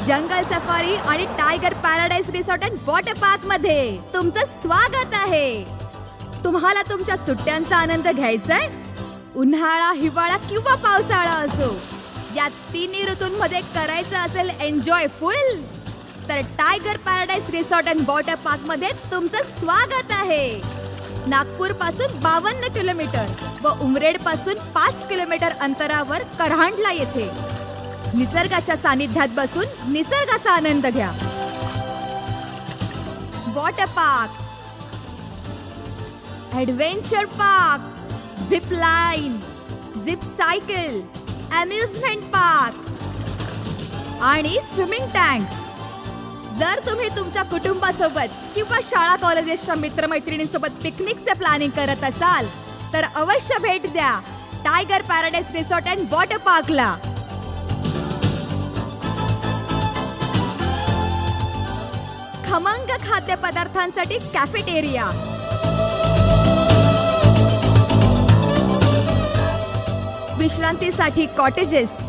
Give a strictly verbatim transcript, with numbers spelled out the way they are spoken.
जंगल safari आणि tiger paradise resort and water park मध्ये तुमचं स्वागत आहे. तुम्हाला तुमच्या सुट्ट्यांचा आनंद घ्यायचाय? उन्हाळा, हिवाळा किंवा पावसाळा असो, या तिन्ही ऋतूंमध्ये करायचं असेल एन्जॉय फुल, तर tiger paradise resort and water park मध्ये तुमचं स्वागत आहे. नागपूर पासून बावन्न किलोमीटर व उमरेड पासून पाच किलोमीटर अंतरावर करहांडला येथे निसर्गाच्या सानिध्यात बसून निसर्गाचा आनंद घ्या. Water park, adventure park, zip line, zip cycle, amusement park आणि स्विमिंग टँक. जर तुम्ही तुमच्या कुटुंबासोबत किंवा शाळा कॉलेजेसच्या मित्रमैत्रिणींसोबत पिकनिकचे प्लॅनिंग करत असाल तर अवश्य भेट द्या tiger paradise resort and water पार्कला. खमंग खाद्यपदार्थांसाठी कॅफेटेरिया, विश्रांतीसाठी कॉटेजेस,